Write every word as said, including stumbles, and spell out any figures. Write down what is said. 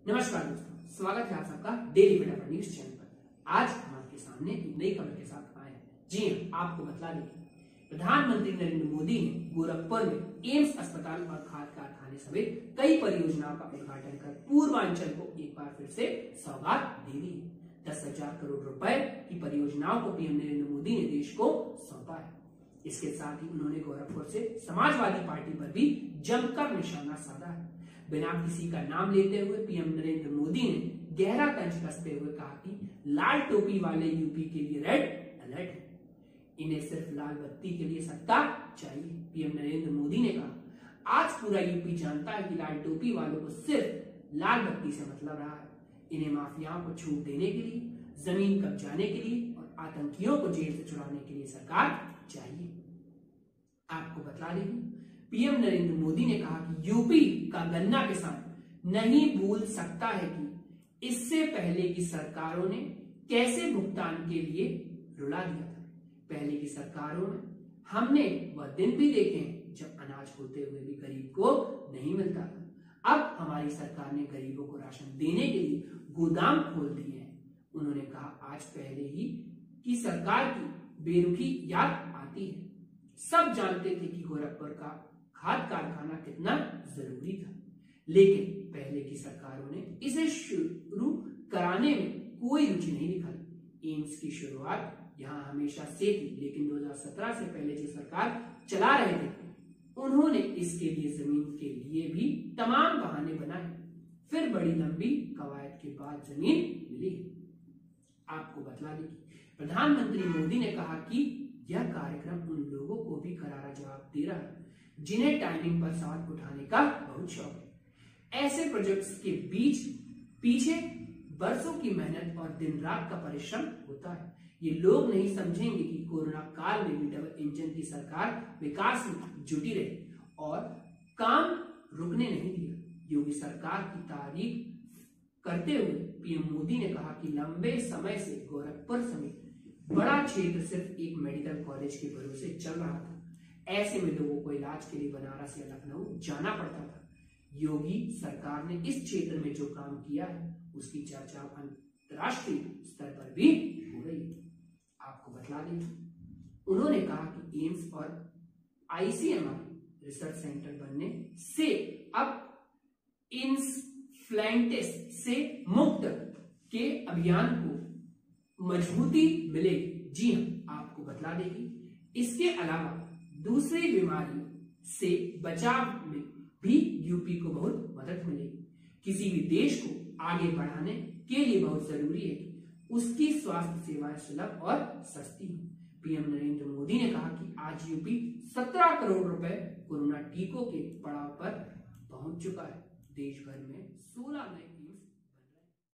नमस्कार दोस्तों, स्वागत है आप सबका डेली फटाफट न्यूज चैनल पर। आज हम आपके सामने एक नई खबर के साथ आए हैं। जी हां, आपको बता दें प्रधानमंत्री नरेंद्र मोदी ने गोरखपुर में एम्स अस्पताल और खाद कारखाने समेत कई परियोजनाओं का उद्घाटन कर पूर्वांचल को एक बार फिर से सौगात दे दी। दस हजार करोड़ रुपए की परियोजनाओं को पीएम नरेंद्र मोदी ने देश को सौंपा है। इसके साथ ही उन्होंने गोरखपुर से समाजवादी पार्टी पर भी जमकर निशाना साधा है। बिना किसी का नाम लेते हुए पीएम नरेंद्र मोदी ने गहरा तंज कसते हुए कहा कि लाल टोपी वाले यूपी के लिए रेड अलर्ट है, इन्हें सिर्फ लाल बत्ती के लिए सत्ता चाहिए। पीएम नरेंद्र मोदी ने कहा, आज पूरा यूपी जानता है कि लाल टोपी वालों को सिर्फ लाल बत्ती से मतलब रहा है। इन्हें माफियाओं को छूट देने के लिए, जमीन कब्जाने के लिए और आतंकियों को जेल से छुड़ाने के लिए सरकार चाहिए। आपको बता दें, पीएम नरेंद्र मोदी ने कहा कि यूपी का गन्ना किसान नहीं भूल सकता है कि इससे पहले की सरकारों ने कैसे भुगतान के लिए रुला दिया था। पहले की सरकारों में हमने वह दिन भी देखे हैं जब अनाज होते हुए भी गरीब को नहीं मिलता था। अब हमारी सरकार ने गरीबों को राशन देने के लिए गोदाम खोल दिए हैं। उन्होंने कहा, आज पहले ही की सरकार की बेरुखी याद आती है। सब जानते थे कि गोरखपुर का खाद कारखाना कितना जरूरी था, लेकिन पहले की सरकारों ने इसे शुरू कराने में कोई रुचि नहीं दिखाई। एम्स की शुरुआत यहां हमेशा से थी, लेकिन दो हज़ार सत्रह से पहले जो सरकार चला रहे थे उन्होंने इसके लिए जमीन के लिए भी तमाम बहाने बनाए। फिर बड़ी लंबी कवायद के बाद जमीन मिली। आपको बता दें कि प्रधानमंत्री मोदी ने कहा कि यह कार्यक्रम उन लोगों को भी करारा जवाब दे रहा है जिन्हें टाइमिंग पर सवाल उठाने का बहुत शौक है। ऐसे प्रोजेक्ट्स के बीच पीछे बरसों की मेहनत और दिन रात का परिश्रम होता है। ये लोग नहीं समझेंगे कि कोरोना काल में भी डबल इंजन की सरकार विकास में जुटी रही और काम रुकने नहीं दिया। योगी सरकार की तारीफ करते हुए पीएम मोदी ने कहा कि लंबे समय से गोरखपुर समेत बड़ा क्षेत्र सिर्फ एक मेडिकल कॉलेज के भरोसे चल रहा था। ऐसे में लोगों को इलाज के लिए बनारस या लखनऊ जाना पड़ता था। योगी सरकार ने इस क्षेत्र में जो काम किया है उसकी चर्चा अंतर्राष्ट्रीय स्तर पर भी हो रही है। आपको बता दें, उन्होंने कहा कि एम्स और आईसीएमआर रिसर्च सेंटर बनने से अब इन्फ्लुएंटिस से मुक्त के अभियान को मजबूती मिलेगी। जी हाँ, आपको बता दें कि इसके अलावा दूसरी बीमारियों से बचाव में भी यूपी को बहुत मदद मिलेगी। किसी भी देश को आगे बढ़ाने के लिए बहुत जरूरी है कि उसकी स्वास्थ्य सेवाएं सुलभ और सस्ती हो। पीएम नरेंद्र मोदी ने कहा कि आज यूपी सत्रह करोड़ रुपए कोरोना टीकों के पड़ाव पर पहुंच चुका है। देश भर में सोलह नए टीम्स